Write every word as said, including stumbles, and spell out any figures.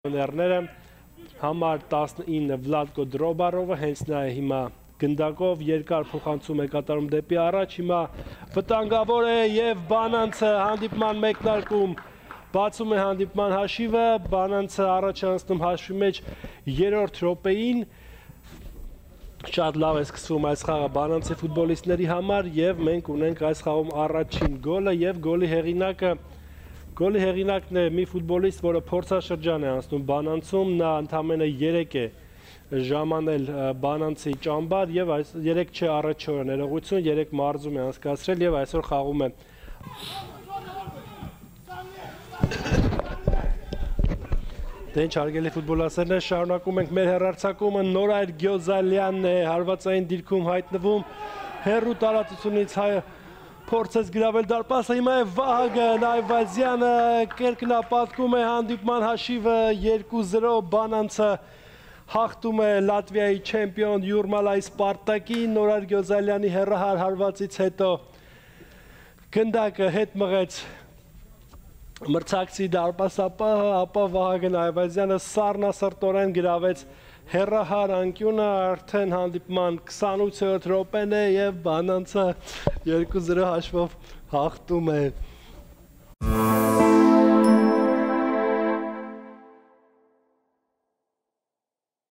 Ներները համար տասնինը Վլադկո Դրոբարովը հենց նա է հիմա գնդակով երկար փոխանցում է կատարում դեպի առաջ, հիմա վտանգավոր է և Բանանցը հանդիպման մեկնարկում բացում է հանդիպման հաշիվը, Բանանցը առաջ անցնում հաշվի մեջ երրորդ րոպեին, շատ լավ է սկսվում այս խաղը Բանանցի ֆուտբոլիստների համար և մենք ունենք այս խաղում առաջին գոլը և գոլի հեղինակը Գոլի հեղինակն է մի ֆուտբոլիստ, որը փորձաշրջան է անցնում Բանանցում, նա ընդամենը երեք է ժամանել Բանանցի ճամբար և երեք չէ առաջ օրը ներողություն, երեք մարզում է անցկացրել և այսօր խաղում է։ Դե ինչ հարգելի ֆուտբոլասերներ, շարունակում ենք մեր հեռարձակումը, Նորայր Գյոզալյանն է հարվածային դիրքում հայտնվում, հեռու տարածությունից հայը փորձեց գրավել դարպասը, հիմա է Վահագն Այվազյանը կրկնապատկում է հանդիպման հաշիվը երկու զրո, Բանանցը հաղթում է Լատվիայի չեմպիոն Յուրմալայի Սպարտակին, Նորայր Գյոզալյանի հեռահար հարվածից հետո գնդակը հետ մղեց մրցակցի դարպասապահը, ապա Վահագն Այվազյանը սառնասրտորեն գրավեց հեռահար անկյունը, արդեն հանդիպման քսանութերորդ րոպեն է և Բանանցը երկու զրո հաշվով հաղթում է։